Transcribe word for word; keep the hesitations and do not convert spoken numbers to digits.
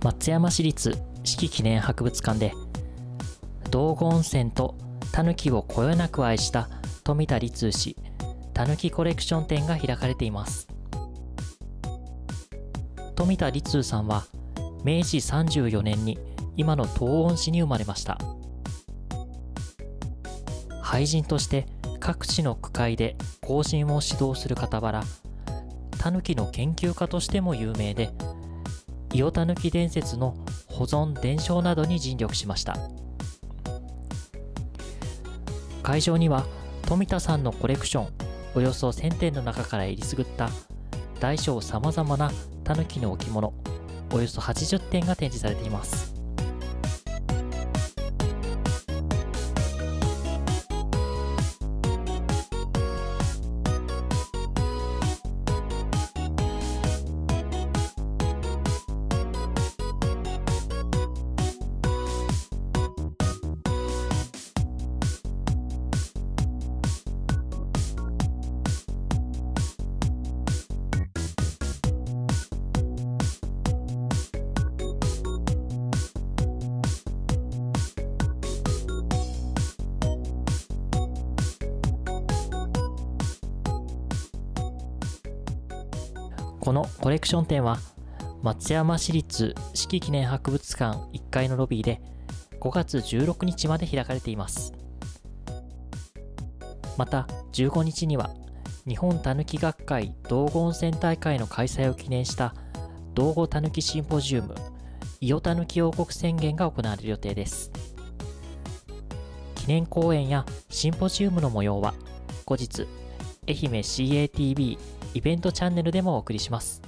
松山市立四季記念博物館で道後温泉とタヌキをこよなく愛した富田律氏タヌキコレクション展が開かれています。富田律さんはめいじさんじゅうよねんに今の東温市に生まれました。俳人として各地の区会で後進を指導する傍ら、タヌキの研究家としても有名で、伊予タヌキ伝説の保存伝承などに尽力しました。会場には富田さんのコレクションおよそせんてんの中からえりすぐった大小さまざまなタヌキの置物およそはちじゅってんが展示されています。このコレクション展は松山市立四季記念博物館いっかいのロビーでごがつじゅうろくにちまで開かれています。またじゅうごにちには日本たぬき学会道後温泉大会の開催を記念した道後たぬきシンポジウム伊予たぬき王国宣言が行われる予定です。記念講演やシンポジウムの模様は後日愛媛 シーエーティービー イベントチャンネルでもお送りします。